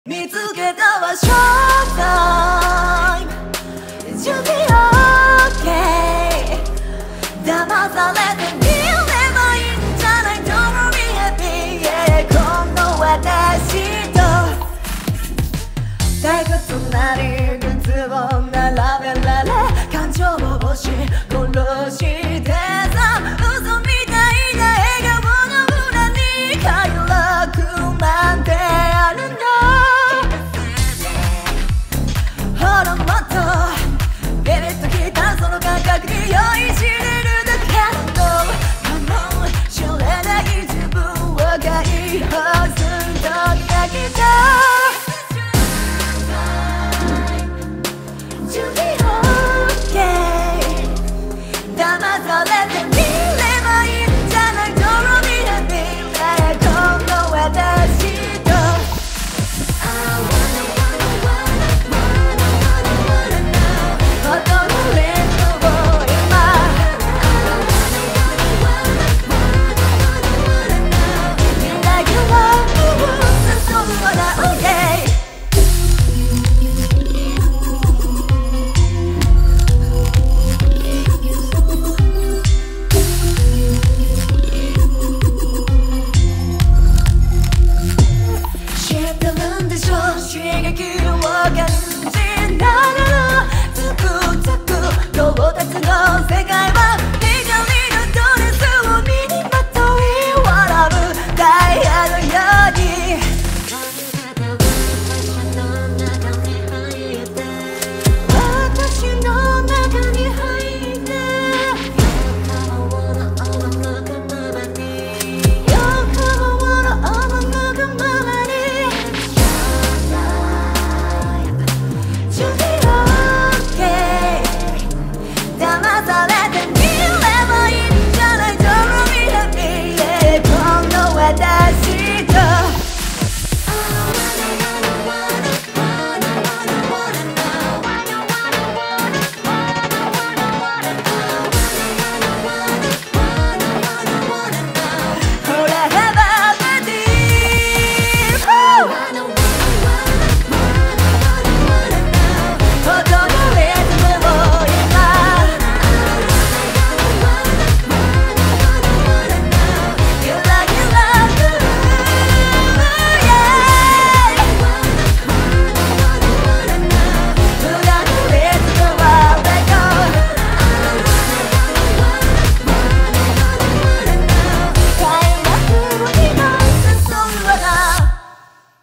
見つけたわショータイム準備 OK 騙されてみればいいんじゃない Don't be happy、yeah、この私と退屈な理屈を並べられ感情を押し殺してさ嘘みたいな笑顔の裏に快楽なんてあるのほらもっとビビッときたその感覚に酔いしれるだけのかもしれない自分を解放する時だけだ準備 OK 騙されてみればいいんじゃない泥みな未来この私と刺激を感じながらつくづく唐突の世界は